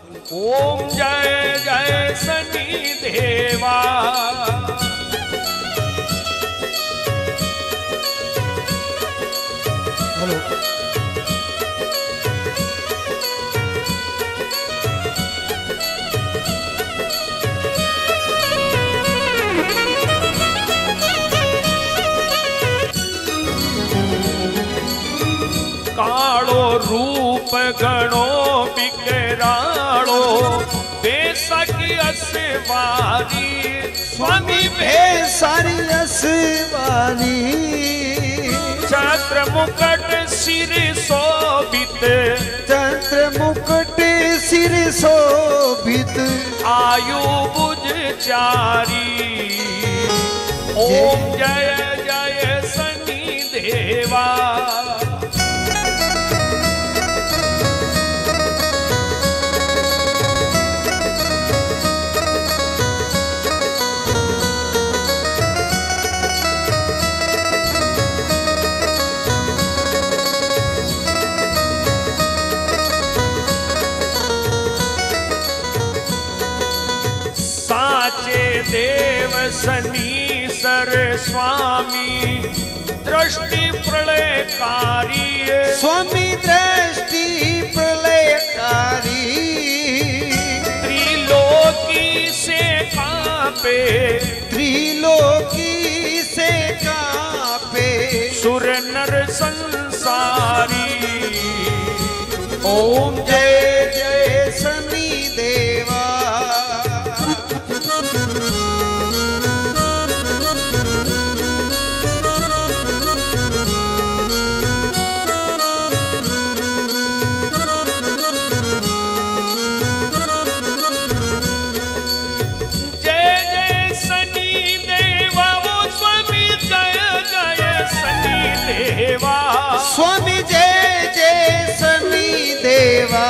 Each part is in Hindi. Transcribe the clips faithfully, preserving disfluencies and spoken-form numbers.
ओम जय जय शनि देवा। हेलो कालो रूप गणो बिकरालो बेसकी असवारी स्वामी बेसारी असवारी चंद्र मुकुट सिर शोभित चंद्र मुकुट सिर शोभित आयु बुझ चारी ओम जय जय शनि देवा। देव शनीश्वर स्वामी दृष्टि प्रलयकारी स्वामी दृष्टि प्रलयकारी त्रिलोकी से कांपे त्रिलोकी से कांपे सुर नर संसारी ओम जय जय शनि देवा। स्वामी जय जय शनि देवा।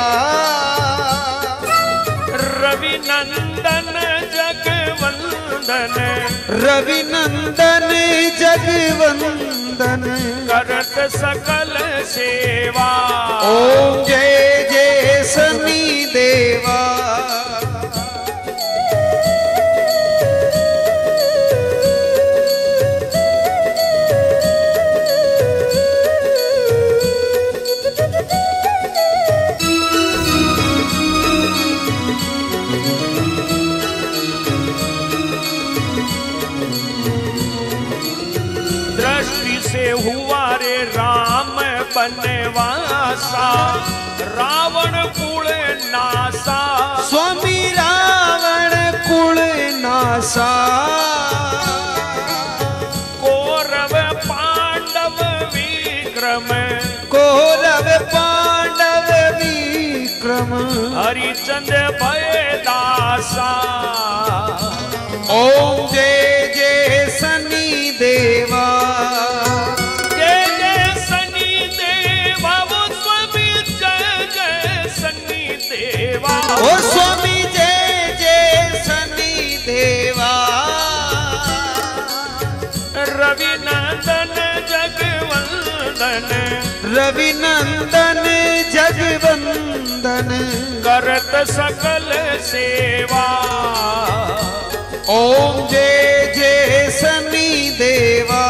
रवि नंदन जगवंदन रवि नंदन जगवंदन करत सकल सेवा ओम जय जय शनि देवा। हुआ रे राम बनवासा रावण कुल नासा स्वामी रावण कुल नासा कौरव पांडव विक्रम कौरव पांडव विक्रम हरिचंद्र भयदासा ओम जय जय शनि देवा। ओ स्वामी जय जय शनि देवा। रवि नंदन जगवंदन रवि नंदन जगवंदन करत सकल सेवा ओम जय जय शनि देवा।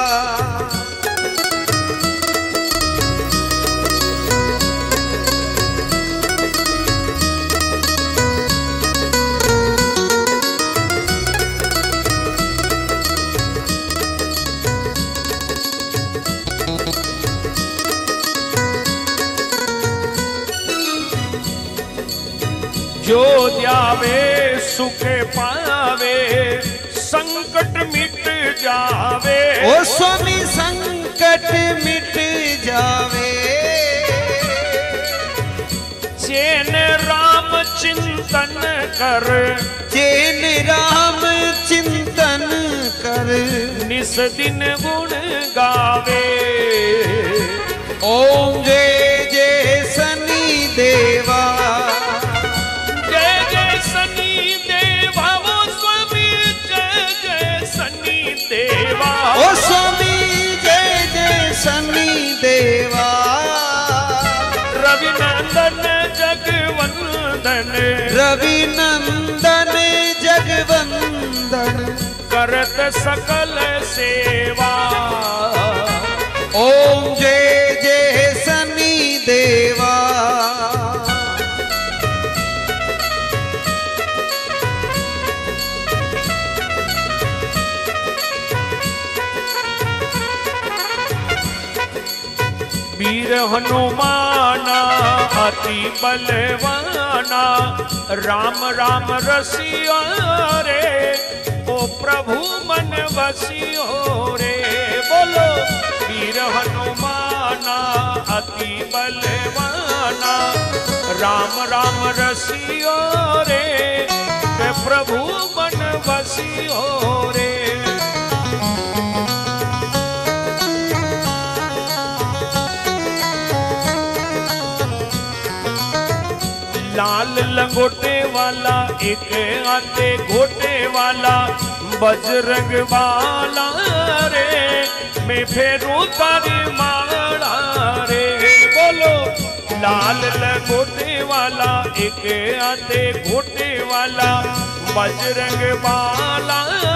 जो ध्यावे सुख पावे संकट मिट जावे ओ स्वामी संकट मिट जावे चैन राम चिंतन कर चैन राम चिंतन कर निस दिन गुण गावे ओम जय जय शनि देवा। ओ स्वामी जय जय शनि देवा। रवि नंदन जगवंदन नंदन रवि नंदन जगवंदन करत सकल सेवा। ओम जय जय शनि देवा। वीर हनुमाना अति बलवाना राम राम रसिया रे ओ प्रभु मन बसियो रे। बोलो वीर हनुमाना अति बलवाना राम राम रसियो रे के प्रभु मन बसियो रे। लाल लंगोटे वाला एक आते घोटे वाला बजरंग वाला रे मैं फेरू तारी माला रे। बोलो लाल लंगोटे वाला एक आते घोटे वाला बजरंग वाला